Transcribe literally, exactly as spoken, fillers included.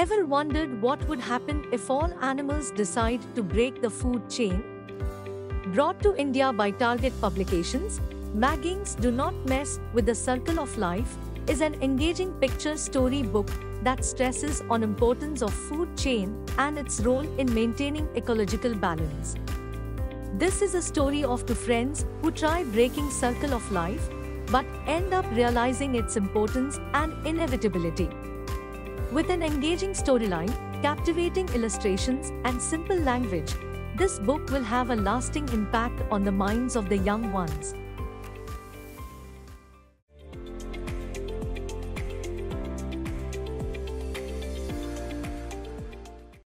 Ever wondered what would happen if all animals decide to break the food chain? Brought to India by Target Publications, Maggings Do Not Mess with the Circle of Life is an engaging picture story book that stresses on importance of food chain and its role in maintaining ecological balance. This is a story of two friends who try breaking circle of life but end up realizing its importance and inevitability. With an engaging storyline, captivating illustrations, and simple language, this book will have a lasting impact on the minds of the young ones.